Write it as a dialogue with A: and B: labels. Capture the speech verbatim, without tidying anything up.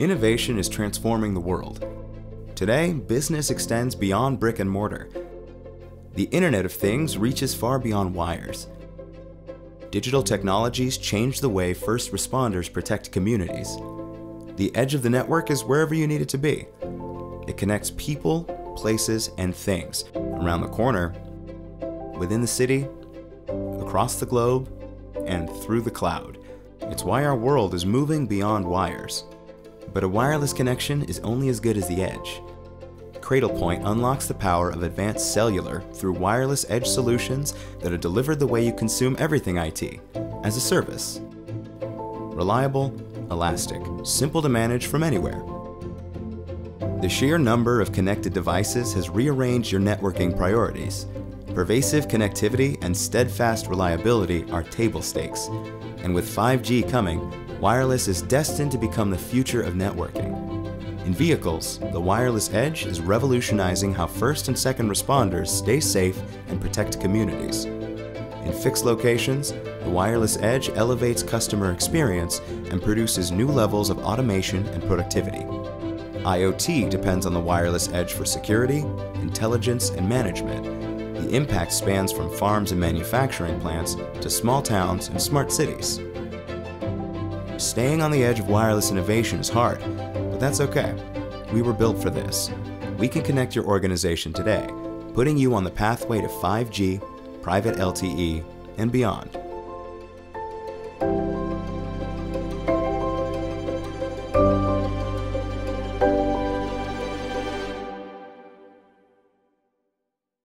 A: Innovation is transforming the world. Today, business extends beyond brick and mortar. The Internet of Things reaches far beyond wires. Digital technologies change the way first responders protect communities. The edge of the network is wherever you need it to be. It connects people, places, and things around the corner, within the city, across the globe, and through the cloud. It's why our world is moving beyond wires. But a wireless connection is only as good as the edge. Cradlepoint unlocks the power of advanced cellular through wireless edge solutions that are delivered the way you consume everything I T, as a service. Reliable, elastic, simple to manage from anywhere. The sheer number of connected devices has rearranged your networking priorities. Pervasive connectivity and steadfast reliability are table stakes, and with five G coming, wireless is destined to become the future of networking. In vehicles, the wireless edge is revolutionizing how first and second responders stay safe and protect communities. In fixed locations, the wireless edge elevates customer experience and produces new levels of automation and productivity. IoT depends on the wireless edge for security, intelligence, and management. The impact spans from farms and manufacturing plants to small towns and smart cities. Staying on the edge of wireless innovation is hard, but that's okay. We were built for this. We can connect your organization today, putting you on the pathway to five G, private L T E, and beyond.